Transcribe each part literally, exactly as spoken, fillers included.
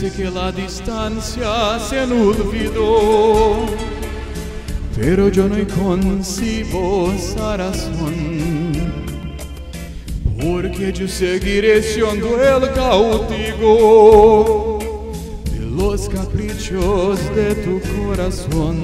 Sé que la distancia se olvidó, pero yo no concibo esa razón, porque yo seguiré siendo el cautivo de los caprichos de tu corazón.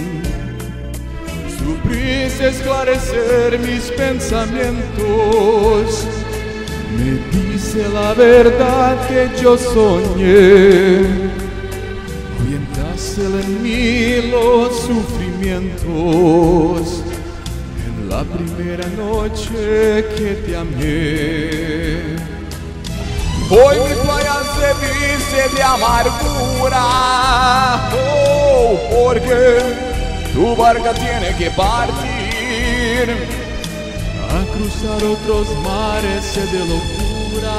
Supliste esclarecer mis pensamientos, me dice la verdad que yo soñé, ahuyentaste en mí los sufrimientos en la primera noche que te amé. Hoy mi playa se viste de amargura, oh, porque tu barca tiene que partir a cruzar otros mares de locura.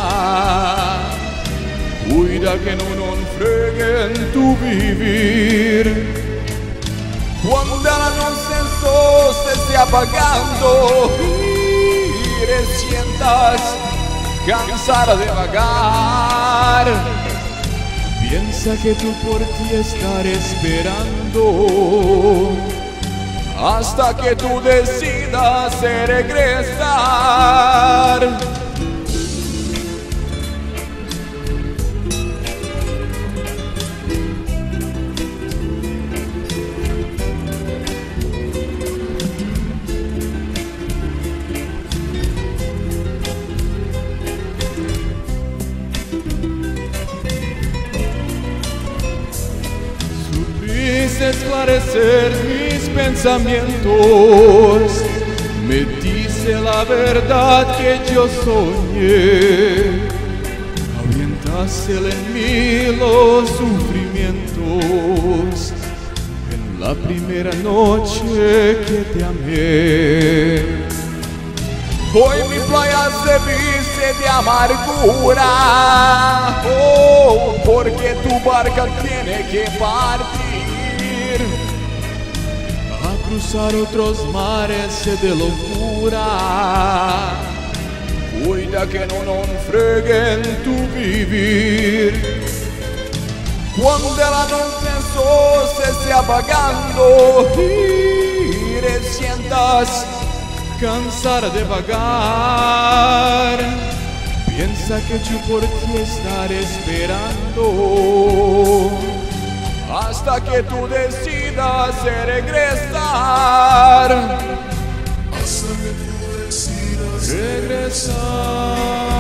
Cuida que no nos freguen tu vivir. Cuando la luz se esté apagando y te sientas cansada de vagar, piensa que tú por ti estaré esperando hasta que tú decidas regresar. esclarecer mis pensamientos, me dice la verdad que yo soñé, ahuyentaste en mí los sufrimientos en la primera noche que te amé. Hoy mi playa se viste de amargura, oh, porque tu barca tiene que partir a cruzar otros mares de locura. Cuida que no nos freguen tu vivir. Cuando la noche se esté apagando y te sientas cansada de vagar, piensa que yo por ti estaré esperando hasta que tú decidas regresar. Hasta que tú decidas regresar.